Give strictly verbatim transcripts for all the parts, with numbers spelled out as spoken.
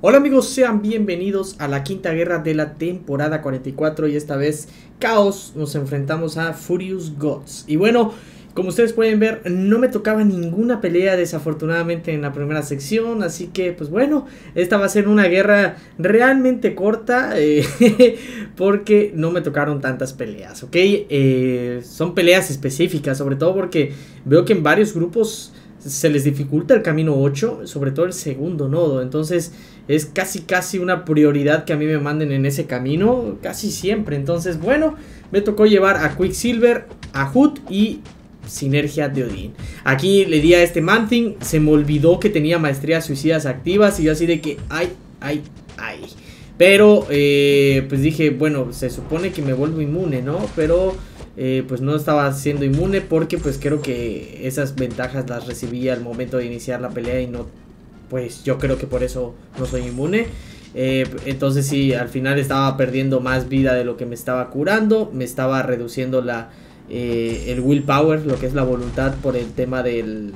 Hola amigos, sean bienvenidos a la quinta guerra de la temporada cuarenta y cuatro y esta vez Caos nos enfrentamos a Furious Gods. Y bueno, como ustedes pueden ver, no me tocaba ninguna pelea desafortunadamente en la primera sección, así que pues bueno, esta va a ser una guerra realmente corta eh, porque no me tocaron tantas peleas, ¿ok? Eh, son peleas específicas, sobre todo porque veo que en varios grupos se les dificulta el camino ocho, sobre todo el segundo nodo, entonces es casi casi una prioridad que a mí me manden en ese camino, casi siempre. Entonces bueno, me tocó llevar a Quicksilver, a Hood y Sinergia de Odín. Aquí le di a este Man-Thing, se me olvidó que tenía maestrías suicidas activas y yo así de que ay, ay, ay. Pero eh, pues dije, bueno, se supone que me vuelvo inmune, ¿no? Pero Eh, pues no estaba siendo inmune porque pues creo que esas ventajas las recibí al momento de iniciar la pelea y no, pues yo creo que por eso no soy inmune. Eh, entonces sí, al final estaba perdiendo más vida de lo que me estaba curando, me estaba reduciendo la eh, el willpower, lo que es la voluntad, por el tema del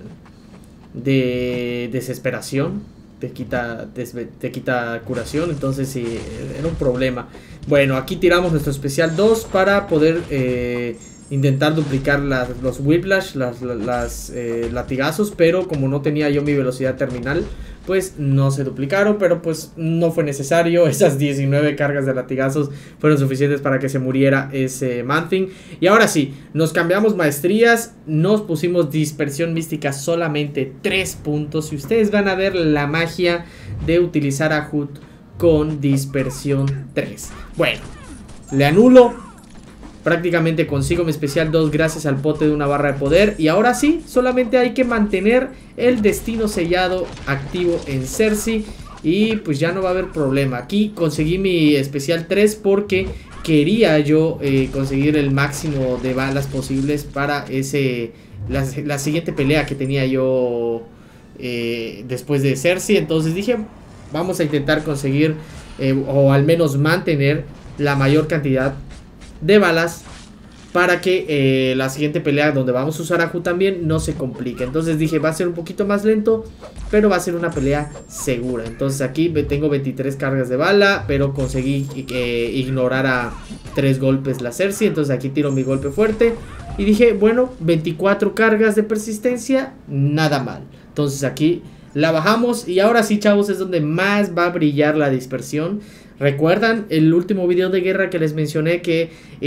de desesperación. Te quita, te, te quita curación, entonces sí, era un problema. Bueno, aquí tiramos nuestro especial dos para poder eh, intentar duplicar las, los whiplash, las, las, las eh, latigazos, pero como no tenía yo mi velocidad terminal, pues no se duplicaron, pero pues no fue necesario. Esas diecinueve cargas de latigazos fueron suficientes para que se muriera ese Man-Thing. Y ahora sí, nos cambiamos maestrías, nos pusimos dispersión mística solamente tres puntos. Y ustedes van a ver la magia de utilizar a Hood con dispersión tres. Bueno, le anulo. Prácticamente consigo mi especial dos gracias al pote de una barra de poder. Y ahora sí, solamente hay que mantener el destino sellado activo en Cersei y pues ya no va a haber problema. Aquí conseguí mi especial tres porque quería yo eh, conseguir el máximo de balas posibles para ese la, la siguiente pelea que tenía yo eh, después de Cersei. Entonces dije, vamos a intentar conseguir eh, o al menos mantener la mayor cantidad de balas para que eh, la siguiente pelea donde vamos a usar a Hood también no se complique. Entonces dije, va a ser un poquito más lento, pero va a ser una pelea segura. Entonces aquí tengo veintitrés cargas de bala, pero conseguí eh, ignorar a tres golpes la Cersei. Entonces aquí tiro mi golpe fuerte y dije, bueno, veinticuatro cargas de persistencia, nada mal. Entonces aquí la bajamos y ahora sí, chavos, es donde más va a brillar la dispersión. ¿Recuerdan el último video de guerra que les mencioné que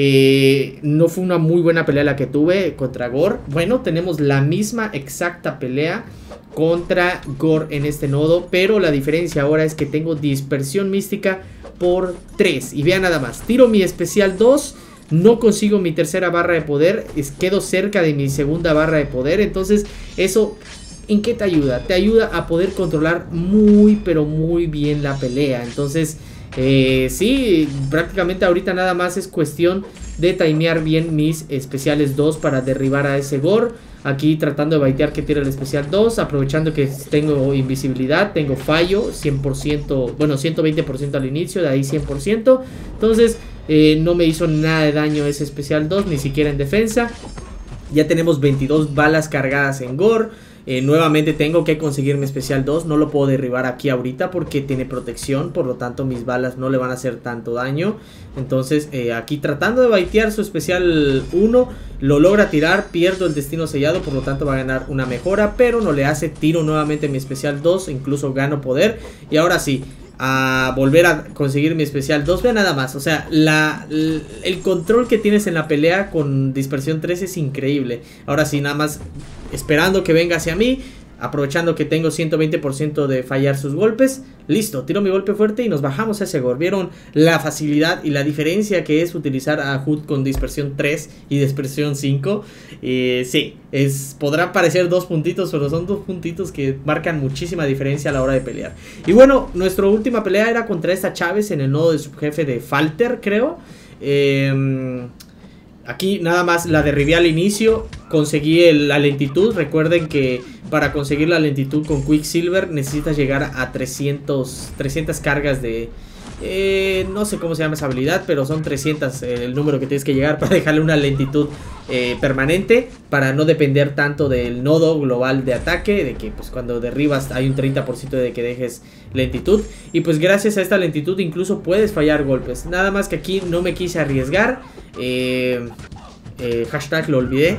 eh, no fue una muy buena pelea la que tuve contra Gore? Bueno, tenemos la misma exacta pelea contra Gore en este nodo, pero la diferencia ahora es que tengo dispersión mística por tres. Y vean nada más, tiro mi especial dos, no consigo mi tercera barra de poder, es, quedo cerca de mi segunda barra de poder. Entonces eso, ¿en qué te ayuda? Te ayuda a poder controlar muy pero muy bien la pelea. Entonces Eh, sí, prácticamente ahorita nada más es cuestión de timear bien mis especiales dos para derribar a ese Gore. Aquí tratando de baitear que tire el especial dos, aprovechando que tengo invisibilidad, tengo fallo cien por ciento, bueno, ciento veinte por ciento al inicio, de ahí cien por ciento. Entonces eh, no me hizo nada de daño ese especial dos, ni siquiera en defensa. Ya tenemos veintidós balas cargadas en Gore. Eh, nuevamente tengo que conseguir mi especial dos. No lo puedo derribar aquí ahorita porque tiene protección, por lo tanto mis balas no le van a hacer tanto daño. Entonces eh, aquí tratando de baitear su especial uno, lo logra tirar, pierdo el destino sellado, por lo tanto va a ganar una mejora, pero no le hace. Tiro nuevamente mi especial dos, incluso gano poder. Y ahora sí, a volver a conseguir mi especial dos. Vean nada más, o sea, la, el control que tienes en la pelea con dispersión tres es increíble. Ahora sí, nada más esperando que venga hacia mí, aprovechando que tengo ciento veinte por ciento de fallar sus golpes. Listo, tiro mi golpe fuerte y nos bajamos a ese Gore. ¿Vieron la facilidad y la diferencia que es utilizar a Hood con dispersión tres y dispersión cinco? Eh, sí, es, podrá parecer dos puntitos, pero son dos puntitos que marcan muchísima diferencia a la hora de pelear. Y bueno, nuestra última pelea era contra esta Chávez en el nodo de subjefe de Falter, creo. Eh... Aquí nada más la derribé al inicio, conseguí el, la lentitud. Recuerden que para conseguir la lentitud con Quicksilver necesitas llegar a trescientas cargas de... Eh, no sé cómo se llama esa habilidad, pero son trescientas eh, el número que tienes que llegar para dejarle una lentitud eh, permanente, para no depender tanto del nodo global de ataque, de que pues cuando derribas hay un treinta por ciento de que dejes lentitud. Y pues gracias a esta lentitud incluso puedes fallar golpes. Nada más que aquí no me quise arriesgar. Eh, eh, hashtag lo olvidé.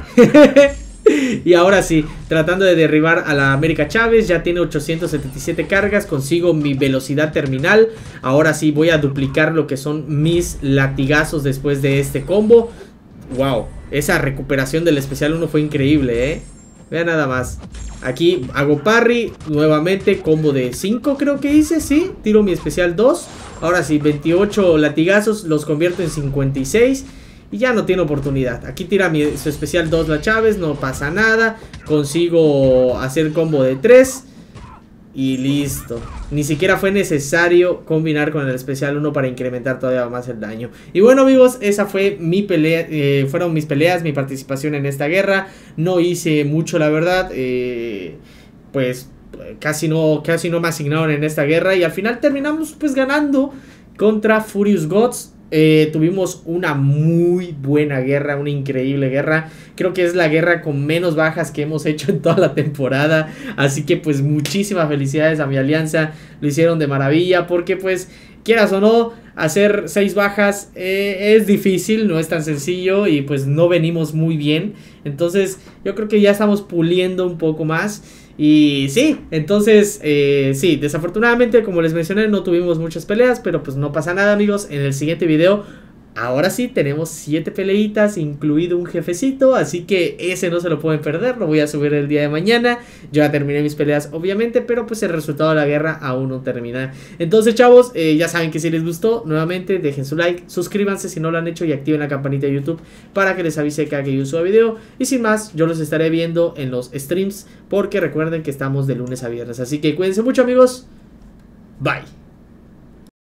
Y ahora sí, tratando de derribar a la América Chávez. Ya tiene ochocientas setenta y siete cargas. Consigo mi velocidad terminal. Ahora sí voy a duplicar lo que son mis latigazos después de este combo. Wow, esa recuperación del especial uno fue increíble, eh. Vean nada más. Aquí hago parry, nuevamente combo de cinco creo que hice, sí. Tiro mi especial dos. Ahora sí, veintiocho latigazos, los convierto en cincuenta y seis. Y ya no tiene oportunidad. Aquí tira mi, su especial dos la Chávez. No pasa nada. Consigo hacer combo de tres. Y listo. Ni siquiera fue necesario combinar con el especial uno para incrementar todavía más el daño. Y bueno amigos, esa fue mi pelea. Eh, fueron mis peleas, mi participación en esta guerra. No hice mucho la verdad. Eh, pues casi no, casi no me asignaron en esta guerra. Y al final terminamos pues ganando contra Furious Gods. Eh, tuvimos una muy buena guerra, una increíble guerra. Creo que es la guerra con menos bajas que hemos hecho en toda la temporada. Así que pues muchísimas felicidades a mi alianza. Lo hicieron de maravilla porque pues quieras o no, hacer seis bajas eh, es difícil, no es tan sencillo. Y pues no venimos muy bien. Entonces yo creo que ya estamos puliendo un poco más. Y sí, entonces, eh, sí, desafortunadamente, como les mencioné, no tuvimos muchas peleas, pero pues no pasa nada amigos. En el siguiente video, ahora sí, tenemos siete peleitas, incluido un jefecito, así que ese no se lo pueden perder, lo voy a subir el día de mañana. Yo ya terminé mis peleas, obviamente, pero pues el resultado de la guerra aún no termina. Entonces, chavos, eh, ya saben que si les gustó, nuevamente dejen su like, suscríbanse si no lo han hecho y activen la campanita de YouTube para que les avise cada que yo suba video. Y sin más, yo los estaré viendo en los streams, porque recuerden que estamos de lunes a viernes. Así que cuídense mucho amigos, bye.